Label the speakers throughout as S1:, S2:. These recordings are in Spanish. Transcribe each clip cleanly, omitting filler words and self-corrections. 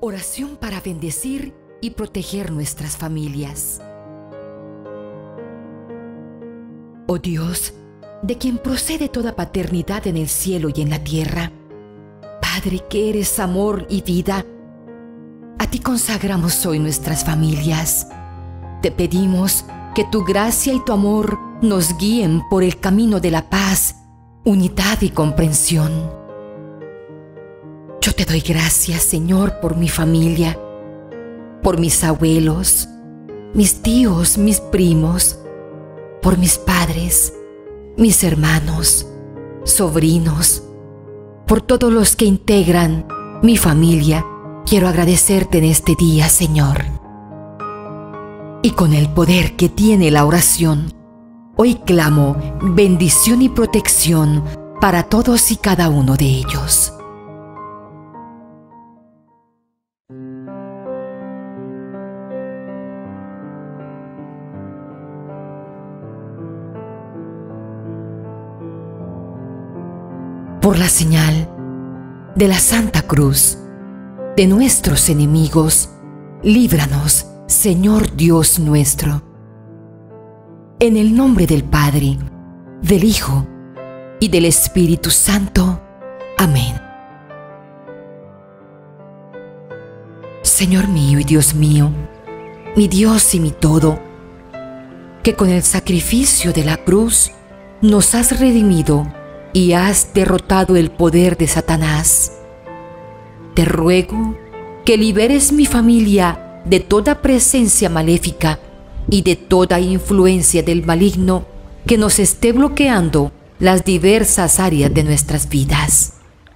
S1: Oración para bendecir y proteger nuestras familias. Oh Dios, de quien procede toda paternidad en el cielo y en la tierra, Padre que eres amor y vida, a ti consagramos hoy nuestras familias. Te pedimos que tu gracia y tu amor nos guíen por el camino de la paz, unidad y comprensión. Yo te doy gracias, Señor, por mi familia, por mis abuelos, mis tíos, mis primos, por mis padres, mis hermanos, sobrinos, por todos los que integran mi familia. Quiero agradecerte en este día, Señor. Y con el poder que tiene la oración, hoy clamo bendición y protección para todos y cada uno de ellos. Por la señal de la Santa Cruz de nuestros enemigos, líbranos, Señor Dios nuestro. En el nombre del Padre, del Hijo y del Espíritu Santo. Amén. Señor mío y Dios mío, mi Dios y mi todo, que con el sacrificio de la cruz nos has redimido y has derrotado el poder de Satanás. Te ruego que liberes mi familia de toda presencia maléfica y de toda influencia del maligno que nos esté bloqueando las diversas áreas de nuestras vidas.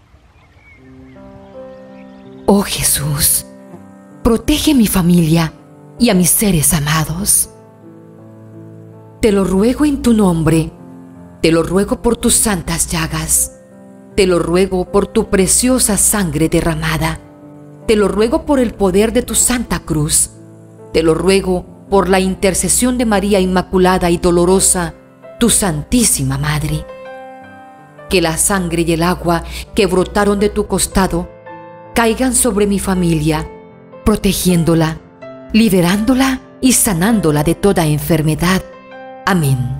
S1: Oh Jesús, protege mi familia y a mis seres amados. Te lo ruego en tu nombre. Te lo ruego por tus santas llagas, te lo ruego por tu preciosa sangre derramada, te lo ruego por el poder de tu Santa Cruz, te lo ruego por la intercesión de María Inmaculada y Dolorosa, tu Santísima Madre. Que la sangre y el agua que brotaron de tu costado caigan sobre mi familia, protegiéndola, liberándola y sanándola de toda enfermedad. Amén.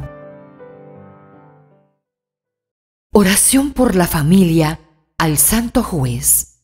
S1: Oración por la familia al Santo Juez.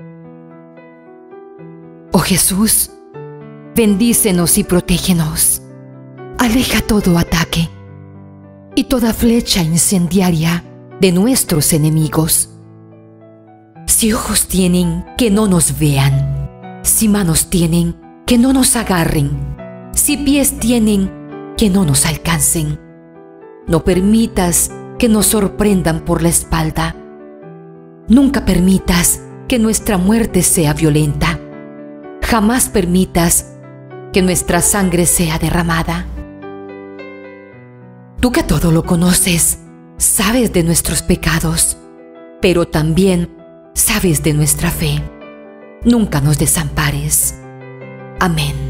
S1: Oh Jesús, bendícenos y protégenos. Aleja todo ataque y toda flecha incendiaria de nuestros enemigos. Si ojos tienen, que no nos vean. Si manos tienen, que no nos agarren. Si pies tienen, que no nos alcancen. No permitas que nos sorprendan por la espalda. Nunca permitas que nuestra muerte sea violenta. Jamás permitas que nuestra sangre sea derramada. Tú que todo lo conoces, sabes de nuestros pecados, pero también sabes de nuestra fe. Nunca nos desampares. Amén.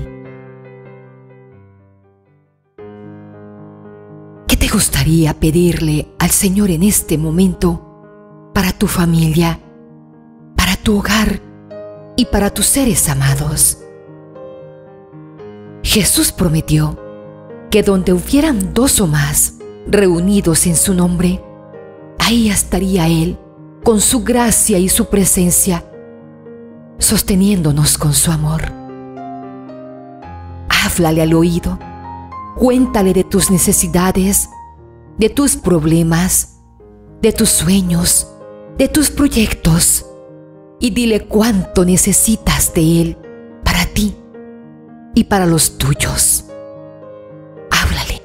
S1: ¿Qué te gustaría pedirle al Señor en este momento para tu familia, para tu hogar y para tus seres amados? Jesús prometió que donde hubieran dos o más reunidos en su nombre, ahí estaría Él con su gracia y su presencia, sosteniéndonos con su amor. Háblale al oído. Cuéntale de tus necesidades, de tus problemas, de tus sueños, de tus proyectos, y dile cuánto necesitas de Él para ti y para los tuyos. Háblale.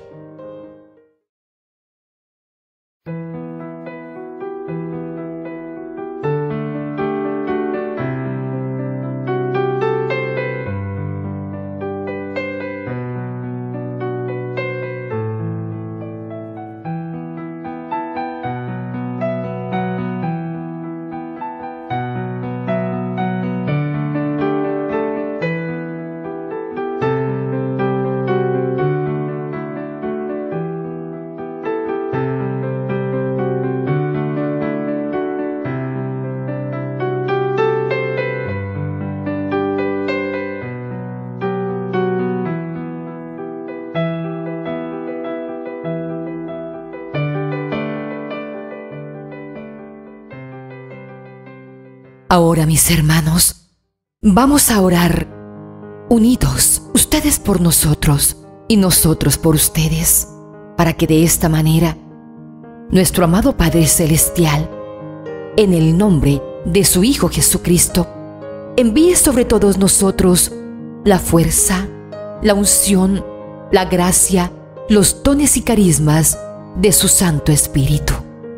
S1: Ahora, mis hermanos, vamos a orar unidos, ustedes por nosotros y nosotros por ustedes, para que de esta manera nuestro amado Padre Celestial, en el nombre de su Hijo Jesucristo, envíe sobre todos nosotros la fuerza, la unción, la gracia, los dones y carismas de su Santo Espíritu.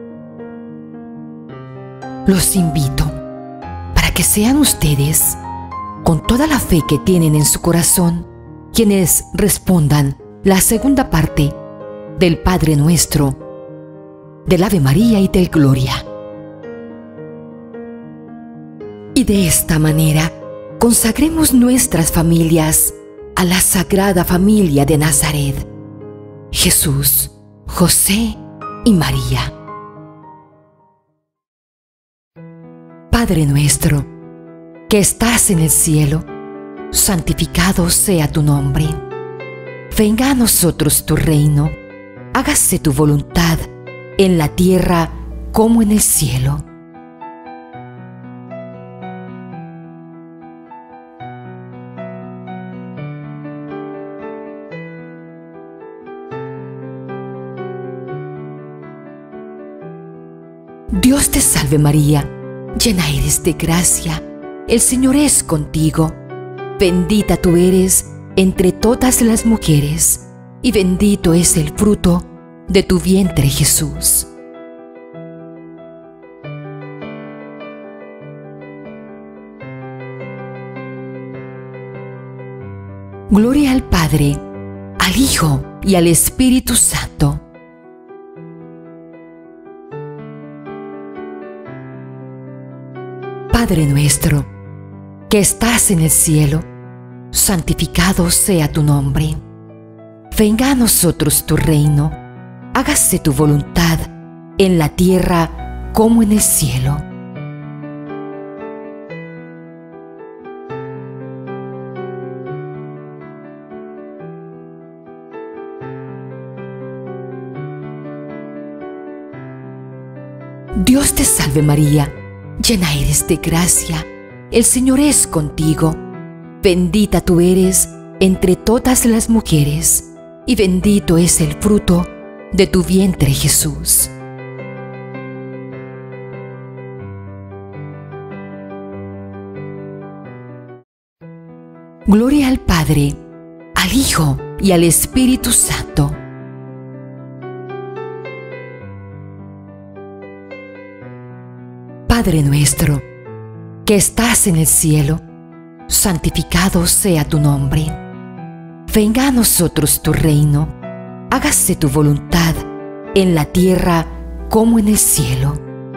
S1: Los invito para que sean ustedes, con toda la fe que tienen en su corazón, quienes respondan la segunda parte del Padre Nuestro, del Ave María y del Gloria. Y de esta manera consagremos nuestras familias a la Sagrada Familia de Nazaret, Jesús, José y María. Padre nuestro, que estás en el cielo, santificado sea tu nombre. Venga a nosotros tu reino, hágase tu voluntad en la tierra como en el cielo. Dios te salve María, llena eres de gracia, el Señor es contigo. Bendita tú eres entre todas las mujeres, y bendito es el fruto de tu vientre Jesús. Gloria al Padre, al Hijo y al Espíritu Santo. Padre nuestro, que estás en el cielo, santificado sea tu nombre. Venga a nosotros tu reino, hágase tu voluntad en la tierra como en el cielo. Dios te salve María, llena eres de gracia, el Señor es contigo. Bendita tú eres entre todas las mujeres, y bendito es el fruto de tu vientre Jesús. Gloria al Padre, al Hijo y al Espíritu Santo. Padre nuestro, que estás en el cielo, santificado sea tu nombre. Venga a nosotros tu reino, hágase tu voluntad en la tierra como en el cielo.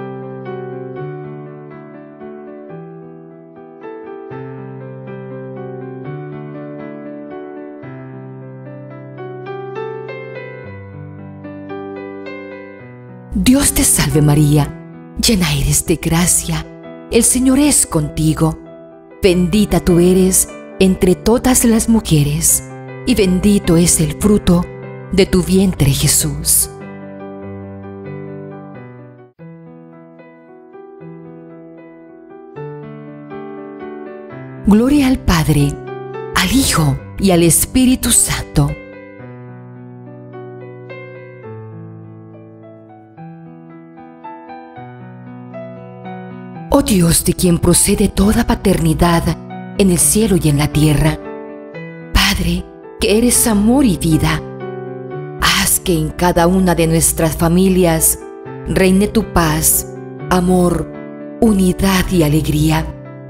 S1: Dios te salve María, llena eres de gracia, el Señor es contigo. Bendita tú eres entre todas las mujeres, y bendito es el fruto de tu vientre Jesús. Gloria al Padre, al Hijo y al Espíritu Santo. Oh Dios, de quien procede toda paternidad en el cielo y en la tierra, Padre, que eres amor y vida, haz que en cada una de nuestras familias reine tu paz, amor, unidad y alegría.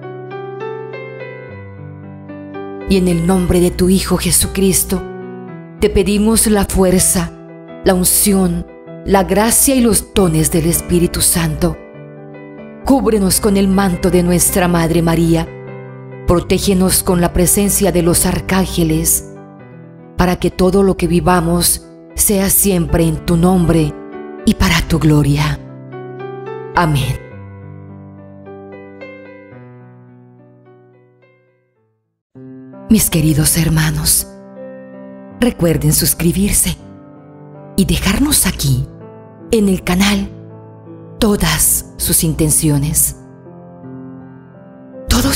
S1: Y en el nombre de tu Hijo Jesucristo, te pedimos la fuerza, la unción, la gracia y los dones del Espíritu Santo. Cúbrenos con el manto de nuestra Madre María, protégenos con la presencia de los arcángeles, para que todo lo que vivamos sea siempre en tu nombre y para tu gloria. Amén. Mis queridos hermanos, recuerden suscribirse y dejarnos aquí, en el canal, todas sus intenciones.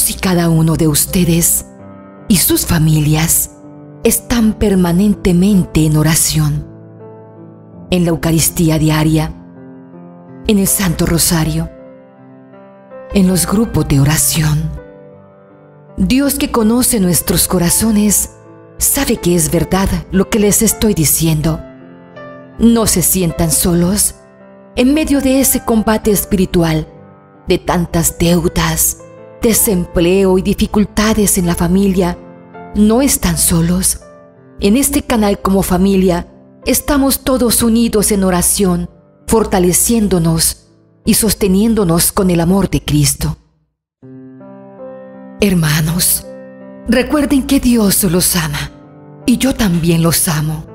S1: todos y cada uno de ustedes y sus familias están permanentemente en oración, en la Eucaristía diaria, en el Santo Rosario, en los grupos de oración. Dios, que conoce nuestros corazones, sabe que es verdad lo que les estoy diciendo. No se sientan solos en medio de ese combate espiritual, de tantas deudas, desempleo y dificultades en la familia. No están solos. En este canal, como familia, estamos todos unidos en oración, fortaleciéndonos y sosteniéndonos con el amor de Cristo. Hermanos, recuerden que Dios los ama y yo también los amo.